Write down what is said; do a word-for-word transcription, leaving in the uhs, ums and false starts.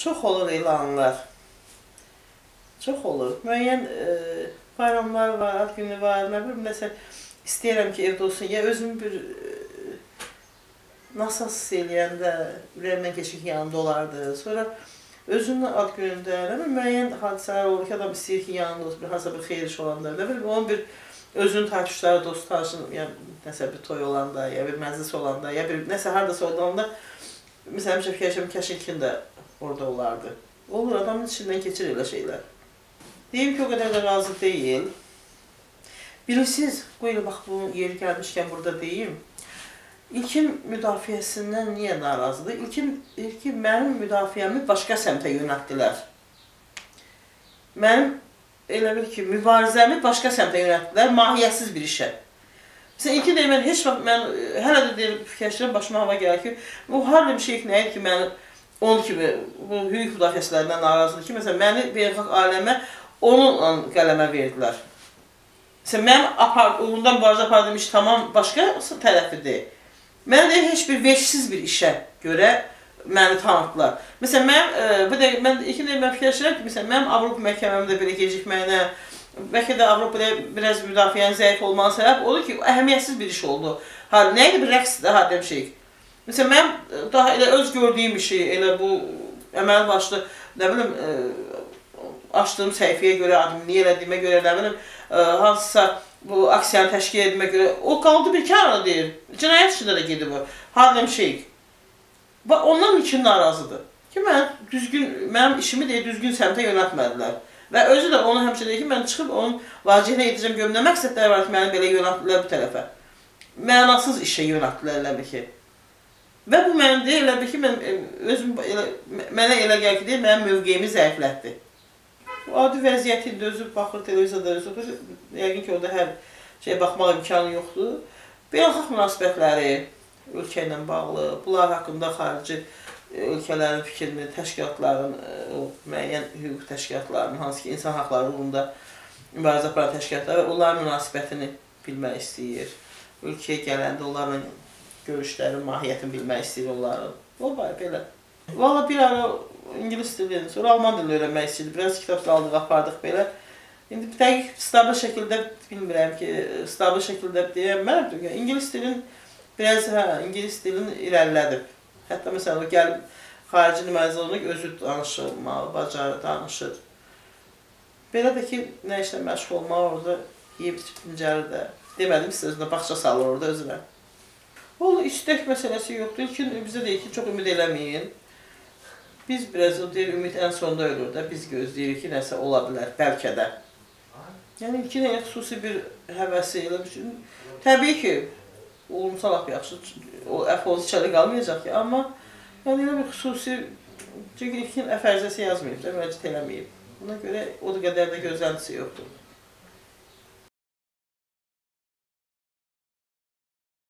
Çox olur elanlar. Çox olur. Müəyyən e, bayramlar var, ad günü var, nə bilim, nəsə istəyirəm ki, evdə olsun. Ya özümü bir e, nasıl hiss eləyəndə ürəyimdən keçir ki, yanında olardı. Sonra özünün ad günündə, nə bilim, müəyyən hadisələr olur ki, adam istəyir ki, yanında olsun, bir hansısa bir xeyir iş olanda, nə bilim, onun bir özünün takipçiləri, dost tanışın, ya nəsə bir toy olanda, ya bir məclis olanda, ya bir nəsə hardasa olanda, məsələn, həmişə fikirləşəm, Kəşinkin də orada olardı. Olur, adamın içindən keçir elə şeylər. Deyim ki, o qədər də razı deyil. Bilirsiniz, qoyun, bax, bu yeri gəlmişkən burada deyim. İlkin müdafiəsindən niyə narazıdır? İlkin, ilkin mənim müdafiəmi başqa səmtə yönətdilər. Mənim, elə bil ki, mübarizəmi başqa səmtə yönətdilər, mahiyyətsiz bir işə. Məsələn, ilkin deyim, mən heç vaxt, mən hələ də deyil, fikirləşdirəm, başıma hava gəlir ki, bu harada bir şey nə idi ki, məni onun kimi, bu hüquq müdafiəsilərindən narazıdır ki, məsələn, məni beynəlxalq aləmə onunla qələmə verdilər. Məsələn, mənim uğrunda mübarizə apardığım iş tamam başqa tərəfidir. Mənə də heç bir vecsiz bir işə görə məni tanıtdılar. Məsələn, mənim, bu dəqiq, mən iki dəqiq mən fikirləşirəm ki, məsələn, mənim Avropa məhkəməmdə belə gecikməyinə, bəlkə də Avropada biraz müdafiənin zəif olmanın səbəb odur ki, əhəmiyyətsiz bir iş oldu. Nə idi bir rəqsdir, hadəm şey. Məsələn, mən daha elə öz gördüyüm işi, elə bu əməli başlı, nə bilim, açdığım səhifəyə görə, adımını elədiyimə görə, nə bilim, hansısa bu aksiyanı təşkil edilmə görə, o qaldı bir kənarda deyir. Cinayət içində də gedib o. Harlem Shake. Ondan ilkin narazıdır. Ki, mən düzgün, mənim işimi deyə düzgün səmtə yönətmədilər. Və özü də onu həmçə deyir ki, mən çıxıb onun vacihinə yetəcəm görüm. Nə məqsədlər var ki, məni belə yönətdilər bu tərəfə. Mənasız işə yönətdilər, elə bir ki. Və bu mənim deyil, elə bir ki, mən, özüm, elə, mənə elə gəl ki, deyil, mənim mövqeyimi zəiflətdi. Adi vəziyyəti dözüb, baxır, televiziyada dözüb, yəqin ki, orada hər şeyə baxmaq imkanı yoxdur. Beynəlxalq münasibətləri ölkə ilə bağlı, bunlar haqqında xarici ölkələrin fikrini, təşkilatların, müəyyən hüquq təşkilatlarının, hansı ki, insan haqları uğrunda mübarizə aparan təşkilatlar, onların münasibətini bilmək istəyir. Ölkəyə gələndə onların görüşlərin, mahiyyətini bilmək istəyir onların. O var, belə. Valla bir ara İngilis dilini, sonra Alman dilini öyrənmək istəyirdi. Biraz kitab aldıq, apardıq belə. İndi dəqiq, stabil şəkildə, bilmirəm ki, stabil şəkildə deyəməm. İngilis dilin, biraz, hə, İngilis dilini irəlilədib. Hətta, məsələn, o gəlib, xarici nümayəndə olunur, özü danışılmağı, bacarı, danışır. Belə də ki, nə işlə məşğul olmağı orada yeyib dincəlir də. Demədim sizə, özünə baxça salır orada özünə. O, istək məsələsi yoxdur. İlkin bizə deyir ki, çox ümid eləməyin. Biz biraz o deyir, ümid ən sonda ölür də, biz gözləyirik ki, nəsə ola bilər, bəlkə də. Yəni, ilkin elə xüsusi bir həvəsi elə bir şey. Təbii ki, olunsa lap yaxşı, o əfoz içəli qalmayacaq ki, amma yəni elə bir xüsusi, çünki ilkin əfərzəsi yazmayıb da, müraciət eləməyib. Buna görə o da qədər də gözləntisi yoxdur.